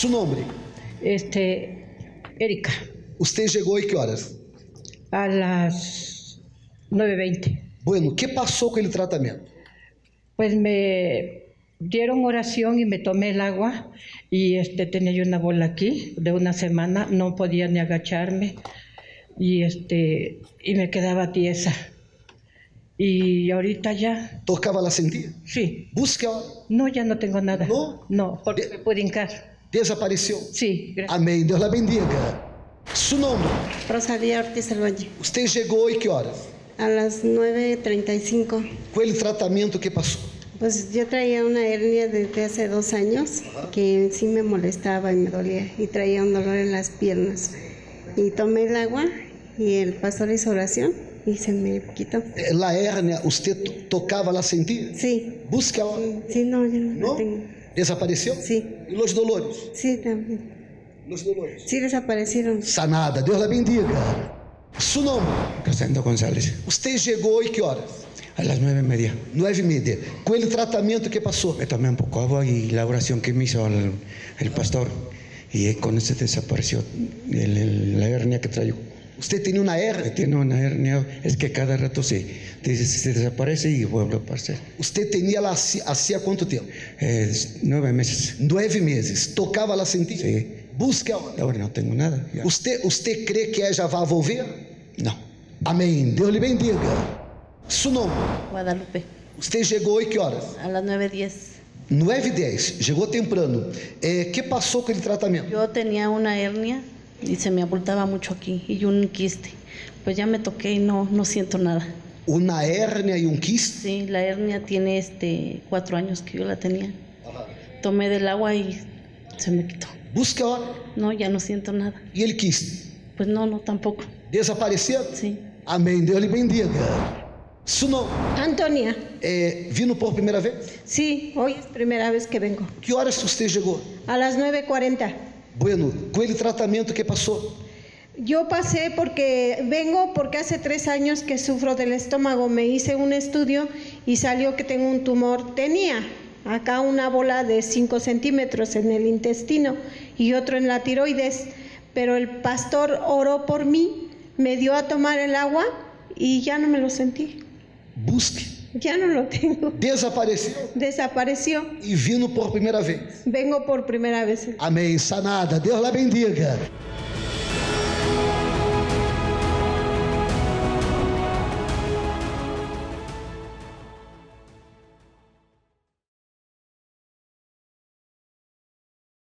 Su nombre. Erika, Usted llegó ¿y qué horas? a las 9:20. Bueno, ¿qué pasó con el tratamiento? Pues me dieron oración y me tomé el agua y tenía yo una bola aquí de una semana, no podía ni agacharme y me quedaba tiesa. Y ahorita ya, Tocaba la sentía. sí. Busque ahora. No, ya no tengo nada. ¿No? No, porque me pude hincar. Desapareció. Sí, gracias. Amén. Dios la bendiga. Su nombre. Rosalía Ortiz Albañe. Usted llegó ¿y qué horas? A las 9:35. ¿Cuál el tratamiento que pasó? Pues yo traía una hernia desde hace 2 años que sí me molestaba y me dolía y traía un dolor en las piernas. Y tomé el agua y el pastor hizo oración y se me quitó. La hernia, ¿usted tocaba la sentía? Sí. Busque ahora. Sí, no, ya no, ¿No? la tengo. ¿Desapareció? Sí. ¿Y los dolores? Sí, también. Los dolores. Sí, desaparecieron. Sanada. Dios la bendiga. Su nombre. Rosendo González, Usted llegó ¿y qué horas? a las 9:30. 9:30. ¿Cuál el tratamiento que pasó? Me tomé un poco de agua y la oración que me hizo el pastor. Y con eso desapareció la hernia que traigo. Usted tenía una hernia. Tiene una hernia, es que cada rato se desaparece y vuelve a aparecer. Usted tenía la hacía cuánto tiempo? 9 meses. 9 meses. Tocaba la sentía. Sí. Busque ahora. Ahora no tengo nada. Ya. ¿Usted cree que ella va a volver? No. Amén. Dios le bendiga. Su nombre. Guadalupe, Usted llegó ¿y qué horas? a las 9:10. 9:10. Llegó temprano. ¿Qué pasó con el tratamiento? Yo tenía una hernia y se me abultaba mucho aquí y un quiste. Pues ya me toqué y no siento nada. Una hernia y un quiste. Sí, la hernia tiene 4 años que yo la tenía. Tomé del agua y se me quitó. Busque ahora. No, ya no siento nada. ¿Y el quiste? Pues no, tampoco. Desapareció. Sí. Amén. Dios le bendiga. Su nombre. Antonia. ¿Vino por primera vez? Sí, hoy es primera vez que vengo. ¿Qué horas usted llegó? A las 9:40. Bueno, ¿cuál el tratamiento que pasó? Yo pasé vengo porque hace 3 años que sufro del estómago. Me hice un estudio y salió que tengo un tumor. Tenía acá una bola de 5 centímetros en el intestino y otro en la tiroides. Pero el pastor oró por mí, me dio a tomar el agua y ya no me lo sentí. Busque. Ya no lo tengo. Desapareció. Desapareció. Y vino por primera vez. Vengo por primera vez. Amém. Sanada. Deus la bendiga.